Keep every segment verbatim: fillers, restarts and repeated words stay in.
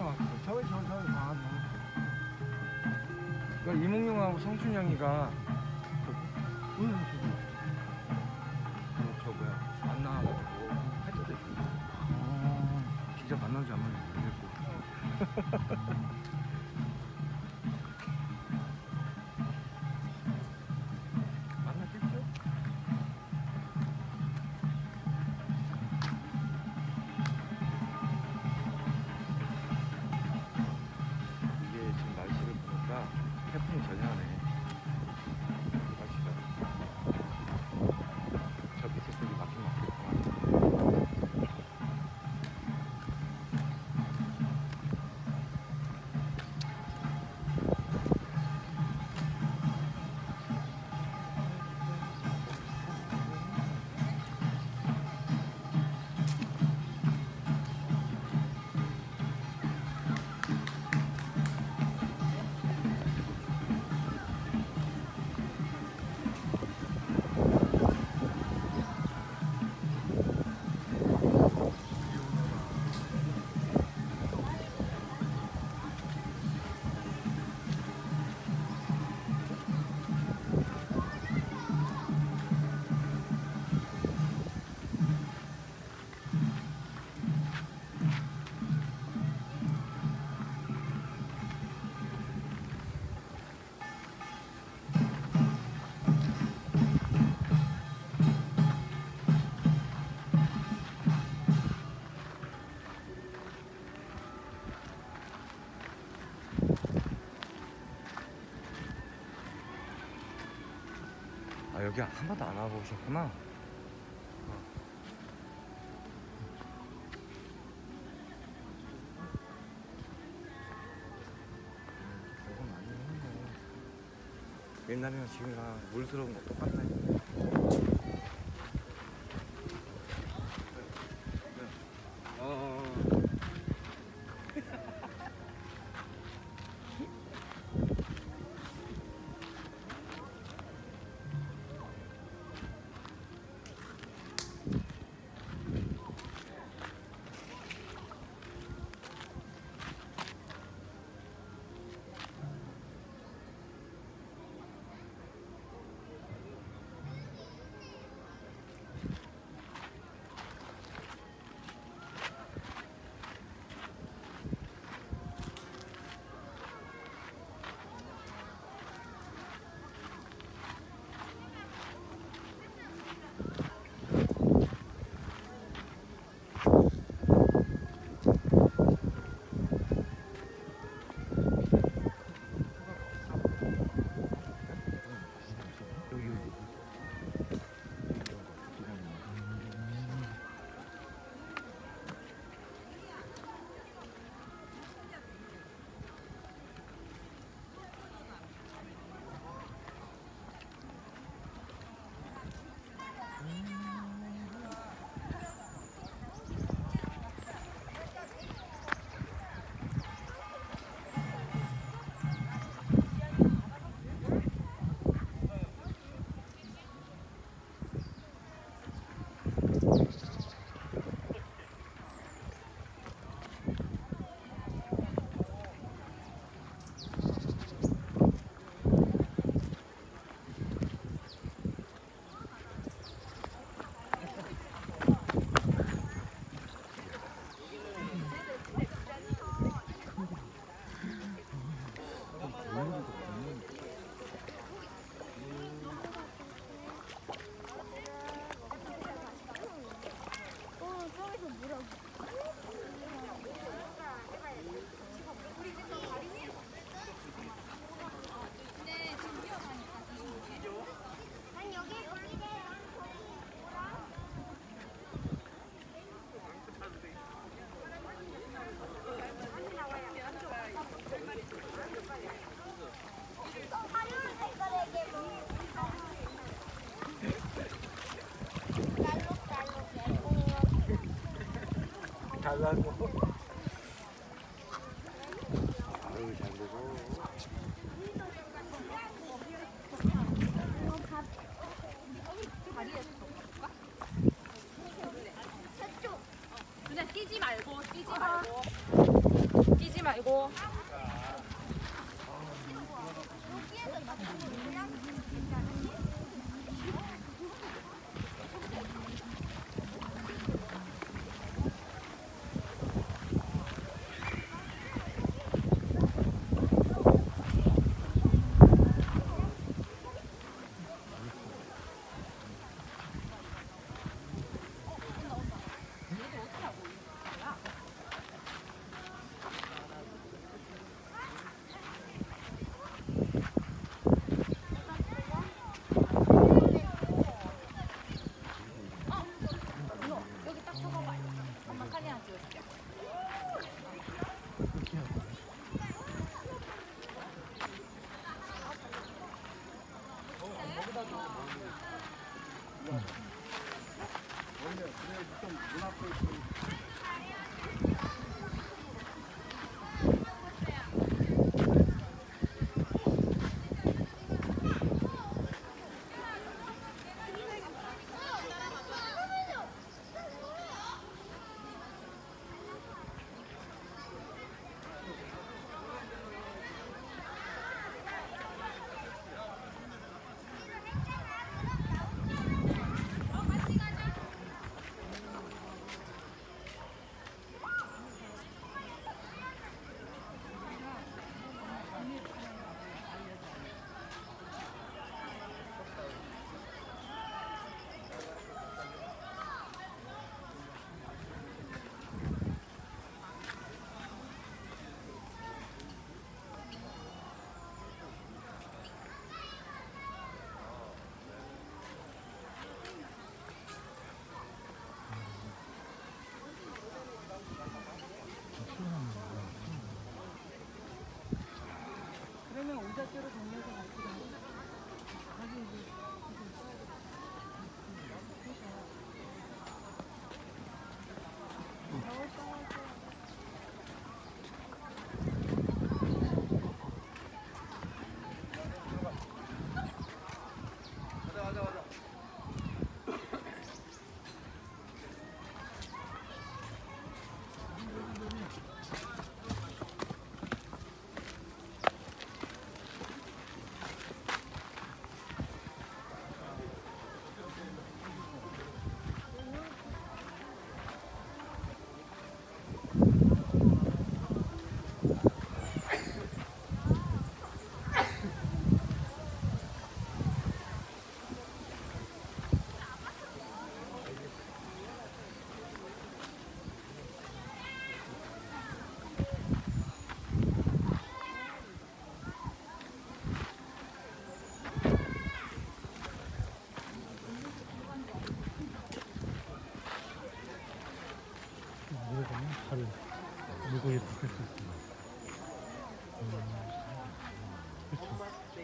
저기 저기 저기 봐. 그러니까 이몽룡하고 성춘영이가 응 저기 어, 저 뭐야 안 나와가지고 할 때도 있고. 어, 진짜 만나지 안 만나지 모르겠고. 만났겠죠? 이게 지금 날씨를 보니까 태풍 전야네. 날씨가 저 밑에 속이 막힌 막혔구만. 아 여기 한 번도 안 와보셨구나. 어. 이건 많이 했네. 옛날이랑 지금이랑 물 들어온 거 똑같네. 어. 달라고. 아유 잘 먹어. 그냥 뛰지 말고 뛰지 말고 뛰지 그러면 오작교로 정리해서 같이 가는 거야? 내려가면 바로 물고기를 잡을 수 있습니다. 음, 그렇죠.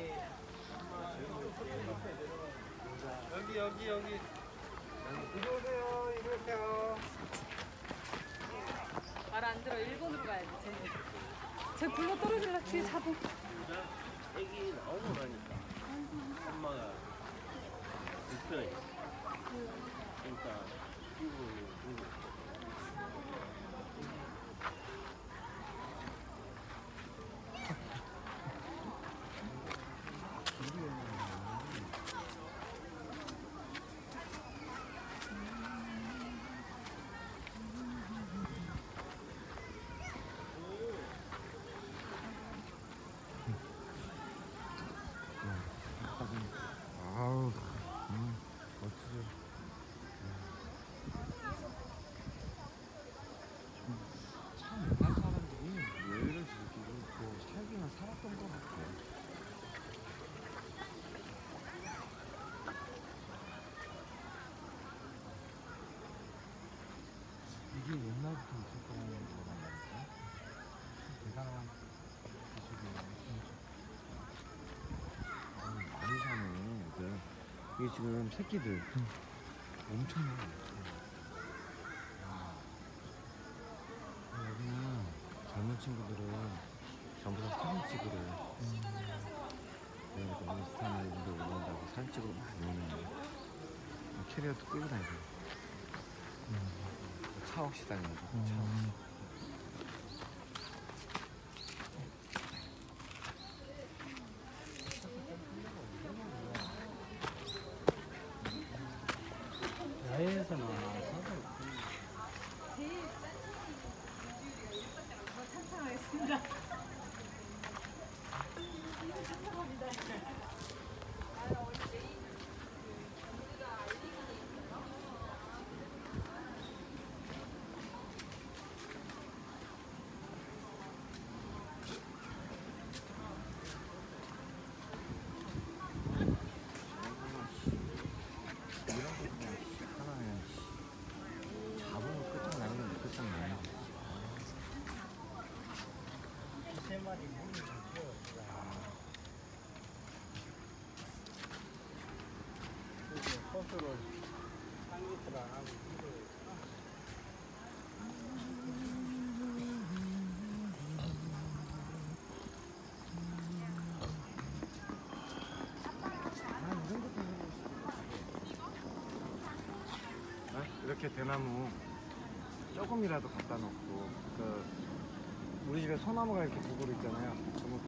여기 여기 여기 이리 오세요 이리 오세요. 말 안 들어. 일본으로 가야지. 쟤, 쟤 굴러 떨어질라 뒤에 잡아. 애기 나오고 나니까 엄마가 불편해. 그러니까 이거 이거 아우 음, 멋지죠. 참 옛날 사람들이 여유를 즐기고 또 살기만 살았던 것 같아요. 이게 옛날부터 있었던 거란 말이죠. 대단한 기술이에요. 많이 사네 이게. 이게 지금 새끼들 응. 엄청나요. 아, 여기는 젊은 친구들은 전부 다 사진 찍으러 음, 여기가 인스타나 이런 데 올라온다고 사진 찍으러 많이 오는데 캐리어도 끌고 다니고 음, 차 없이 다녀가지고 차 없이. 음. 야외에서 나와서 찬성하겠습니다. 이런 거 그냥 하나는 이렇게 대나무 조금이라도 갖다 놓고 그 우리 집에 소나무가 이렇게 고구로 있잖아요.